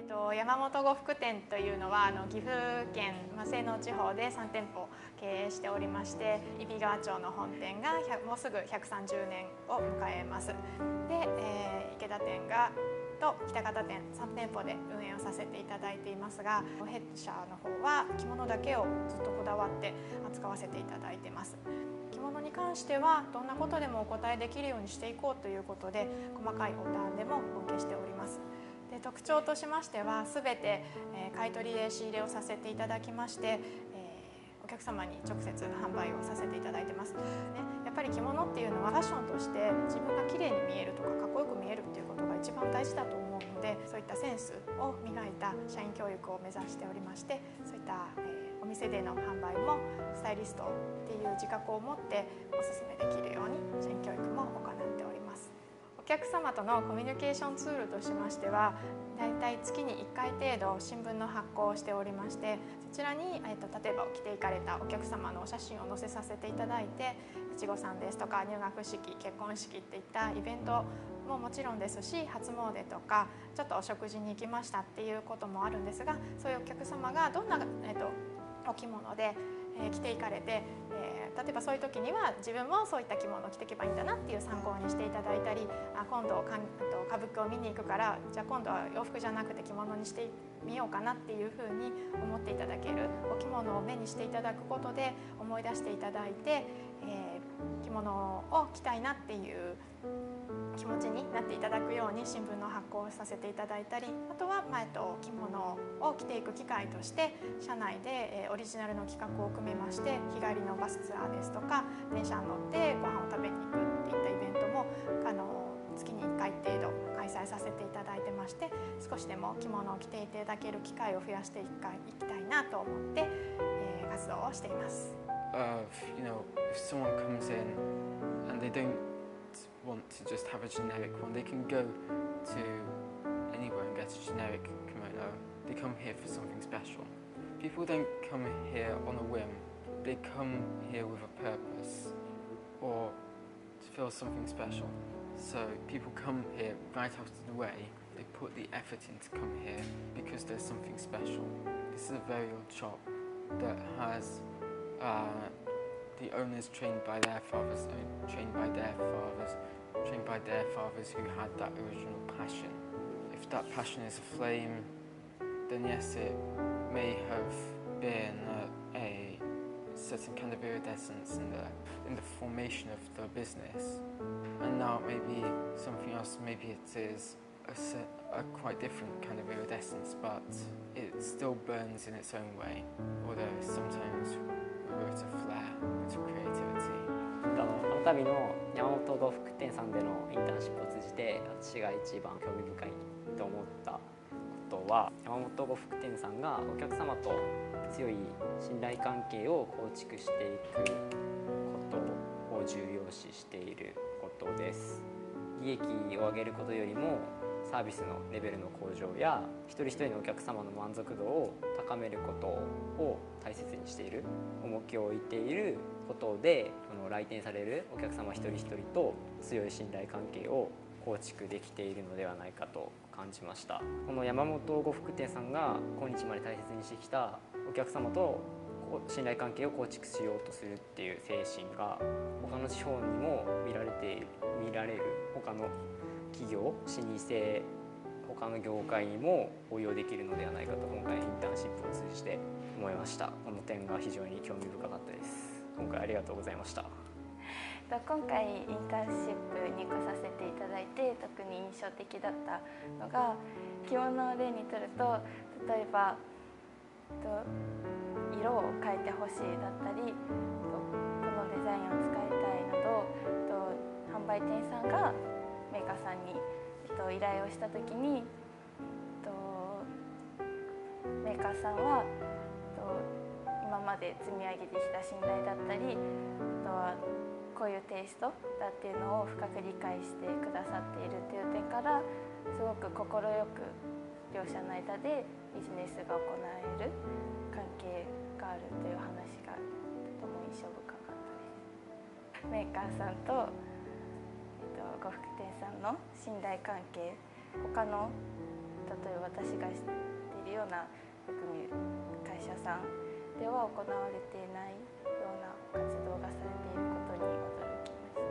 山本呉服店というのは岐阜県西濃地方で3店舗経営しておりまして、揖斐川町の本店がもうすぐ130年を迎えます。で、池田店と北方店3店舗で運営をさせていただいていますが、弊社の方は着物だけをずっとこだわって扱わせていただいています。着物に関してはどんなことでもお答えできるようにしていこうということで、細かいお談でもお受けしております。で、特徴としましては全て買取で仕入れをさせていただきまして、お客様に直接販売をさせていただいてます、ね、やっぱり着物っていうのはファッションとして自分が綺麗に見えるとかかっこよく見えるっていうことが一番大事だと思うので、そういったセンスを磨いた社員教育を目指しておりまして、そういった、お店での販売もスタイリストっていう自覚を持ってお勧めできるように社員教育も行っております。お客様とのコミュニケーションツールとしましては、だいたい月に1回程度新聞の発行をしておりまして、そちらに、例えば着ていかれたお客様のお写真を載せさせていただいて、いちごさんですとか入学式、結婚式っていったイベントももちろんですし、初詣とかちょっとお食事に行きましたっていうこともあるんですが、そういうお客様がどんな、お着物で着ていかれて、例えばそういう時には自分もそういった着物を着ていけばいいんだなっていう参考にしていただいたり、今度歌舞伎を見に行くから、じゃあ今度は洋服じゃなくて着物にしてみようかなっていうふうに思っていただける、お着物を目にしていただくことで思い出していただいて、着物を着たいなっていう気持ちになっていただくように新聞の発行をさせていただいたり、あとは、着物を着ていく機会として社内でオリジナルの企画を組めまして、日帰りのバスツアーですとか電車に乗ってご飯を食べに行くっていったイベントも月に1回程度開催させていただいてまして、少しでも着物を着ていただける機会を増やしていきたいなと思って、活動をしています。 If someone comes in and they don't want to just have a generic one, they can go to anywhere and get a generic kimono. They come here for something special. People don't come here on a whim. They come here with a purpose or to feel something special. So people come here right out of the way. They put the effort in to come here because there's something special. This is a very old shop that has the owners trained by their fathers, trained by their fathers who had that original passion. If that passion is a flame, then yes, it may have been a certain kind of iridescence in the formation of the business, and now it may be something else. Maybe it is a quite different kind of iridescence, but it still burns in its own way, although sometimes with a flair, with creativity. この度の山本呉服店さんでのインターンシップを通じて、私が一番興味深いと思ったことは、山本呉服店さんがお客様と強い信頼関係を構築していくことを重要視していることです。利益を上げることよりもサービスのレベルの向上や一人一人のお客様の満足度を高めることを大切にしている、重きを置いていることで、来店されるお客様一人一人と強い信頼関係を構築できているのではないかと感じました。この山本呉服店さんが今日まで大切にしてきたお客様と信頼関係を構築しようとするっていう精神が他の地方にも見られる、他の企業、老舗、他の業界にも応用できるのではないかと今回インターンシップを通じて思いました。この点が非常に興味深かったです。今回ありがとうございました。 今回インターンシップに来させていただいて特に印象的だったのが、着物を例にとると、例えば色を変えてほしいだったり、このデザインを使いたいなど、販売店さんがメーカーさんに依頼をした時に、メーカーさんは今まで積み上げてきた信頼だったり、あとはこういうテイストだっていうのを深く理解してくださっているという点から、すごく快く両者の間でビジネスが行える関係があるという話がとても印象深かったです。メーカーさんと、呉服店さんの信頼関係、他の例えば私が知っているような会社さんでは行われていないような活動がされていることに驚きました。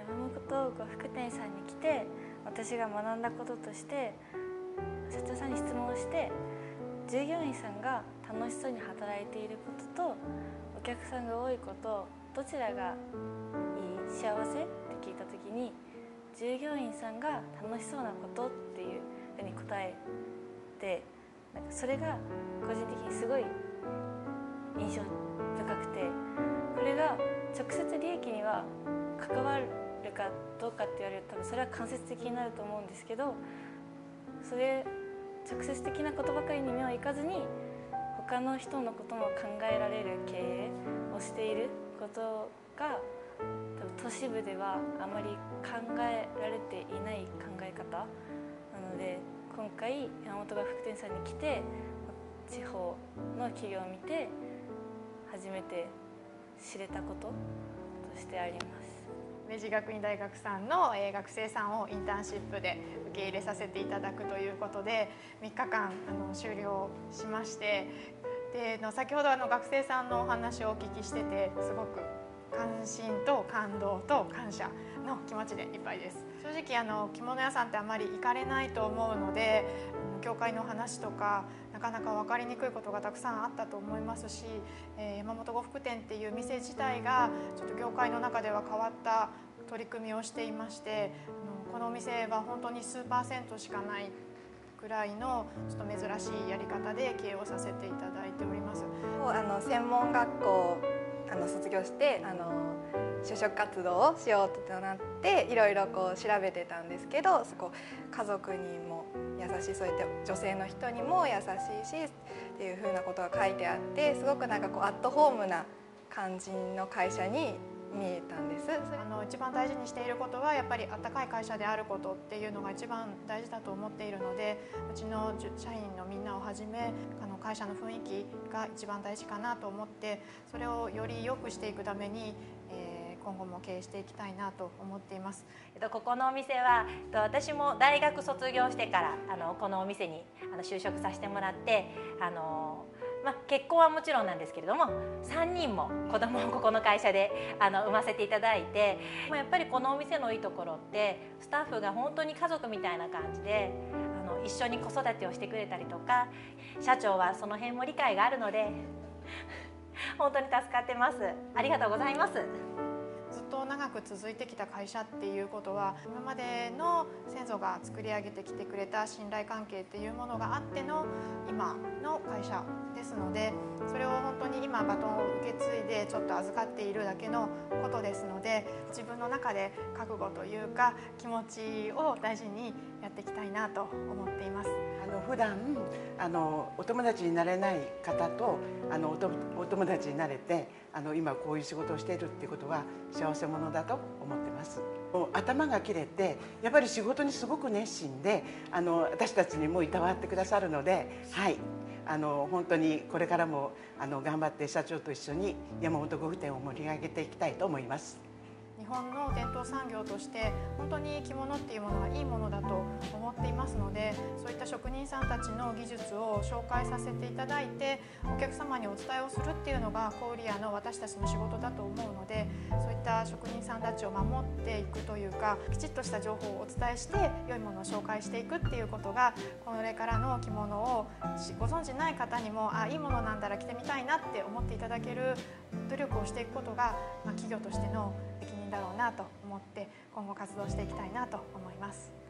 山本呉服店さんに来て私が学んだこととして、社長さんに質問をして、従業員さんが楽しそうに働いていることとお客さんが多いこと、どちらがいい、幸せって聞いた時に、従業員さんが楽しそうなことっていうふうに答えて、なんかそれが個人的にすごい印象深くて、これが直接利益には関わるかどうかって言われると、多分それは間接的になると思うんですけど、それ直接的なことばかりに目はいかずに、他の人のことも考えられる経営をしていることが、多分都市部ではあまり考えられていない考え方なので、今回山本呉服店さんに来て地方の企業を見て初めて知れたこととしてあります。 明治学院大学さんの学生さんをインターンシップで受け入れさせていただくということで3日間終了しまして、で先ほど学生さんのお話をお聞きしてて、すごく関心と感動と感謝の気持ちでいっぱいです。正直着物屋さんってあまり行かれないと思うので、業界の話とかなかなか分かりにくいことがたくさんあったと思いますし、山本呉服店っていう店自体がちょっと業界の中では変わった取り組みをしていまして、このお店は本当に数%しかないくらいのちょっと珍しいやり方で経営をさせていただいております。 専門学校卒業して就職活動をしようとなっていろいろこう調べてたんですけど、家族にも優しい、そうやって女性の人にも優しいしっていうふうなことが書いてあって、すごくなんかアットホームな感じの会社に見えたんです。 一番大事にしていることはやっぱりあったかい会社であることっていうのが一番大事だと思っているので、うちの社員のみんなをはじめ会社の雰囲気が一番大事かなと思って、それをより良くしていくために今後も経営していきたいなと思っています。 ここのお店は私も大学卒業してからこのお店に就職させてもらって結婚はもちろんなんですけれども、3人も子供をここの会社で産ませていただいて、やっぱりこのお店のいいところってスタッフが本当に家族みたいな感じで一緒に子育てをしてくれたりとか、社長はその辺も理解があるので本当に助かってます。ありがとうございます。 ずっと長く続いてきた会社っていうことは、今までの先祖が作り上げてきてくれた信頼関係っていうものがあっての今の会社ですので、それを本当に今バトンを受け継いでちょっと預かっているだけのことですので、自分の中で覚悟というか気持ちを大事にやっていきたいなと思っています。 普段お友達になれない方とお友達になれて今こういう仕事をしているっていうことは幸せ者だと思ってます。頭が切れてやっぱり仕事にすごく熱心で私たちにもいたわってくださるので、はい、本当にこれからも頑張って社長と一緒に山本呉服店を盛り上げていきたいと思います。 日本の伝統産業として本当に着物っていうものはいいものだと思っていますので、そういった職人さんたちの技術を紹介させていただいてお客様にお伝えをするっていうのが小売屋の私たちの仕事だと思うので、そういった職人さんたちを守っていくというか、きちっとした情報をお伝えして良いものを紹介していくっていうことが、これからの着物をご存じない方にもいいものなんだら着てみたいなって思っていただける努力をしていくことが、企業としての責任だろうなと思って今後活動していきたいなと思います。